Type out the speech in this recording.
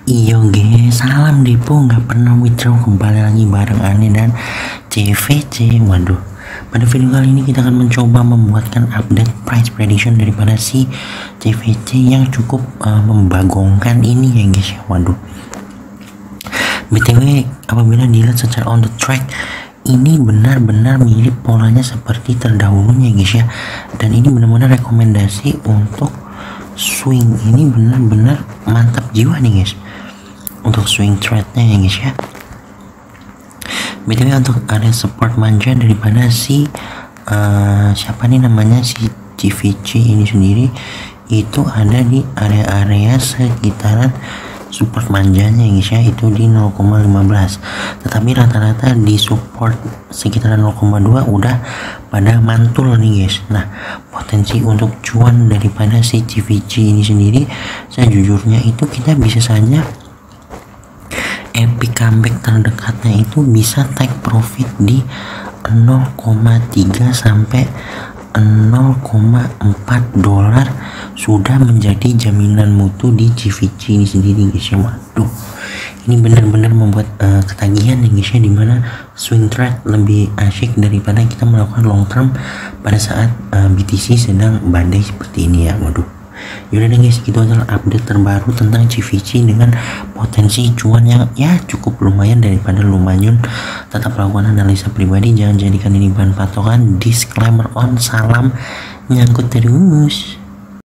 Iyo guys, salam depo nggak pernah withdraw, kembali lagi bareng Ane dan CVC. Waduh, pada video kali ini kita akan mencoba membuatkan update price prediction daripada si CVC yang cukup membagongkan ini ya guys. Waduh, BTW apabila dilihat secara on the track, ini benar-benar mirip polanya seperti terdahulunya guys ya, dan ini benar-benar rekomendasi untuk swing. Ini benar-benar mantap jiwa nih guys untuk swing trade-nya ya guys ya. BTW untuk area support manja daripada si siapa nih namanya, si CVC ini sendiri, itu ada di area-area sekitaran support manjanya guys ya, itu di 0,15, tetapi rata-rata di support sekitaran 0,2 udah pada mantul nih guys. Nah, potensi untuk cuan daripada si CVC ini sendiri, saya jujurnya itu kita bisa saja epic comeback terdekatnya itu bisa take profit di 0,3 sampai 0,4 dolar sudah menjadi jaminan mutu di CVC ini sendiri guys ya. Waduh, ini benar-benar membuat ketagihan ya guys ya, dimana swing trade lebih asyik daripada kita melakukan long term pada saat BTC sedang badai seperti ini ya. Waduh, yaudah deh guys, itu adalah update terbaru tentang CVC dengan potensi cuan yang ya cukup lumayan daripada lumayan. Tetap lakukan analisa pribadi, jangan jadikan ini bahan patokan. Disclaimer on, salam nyangkut terus.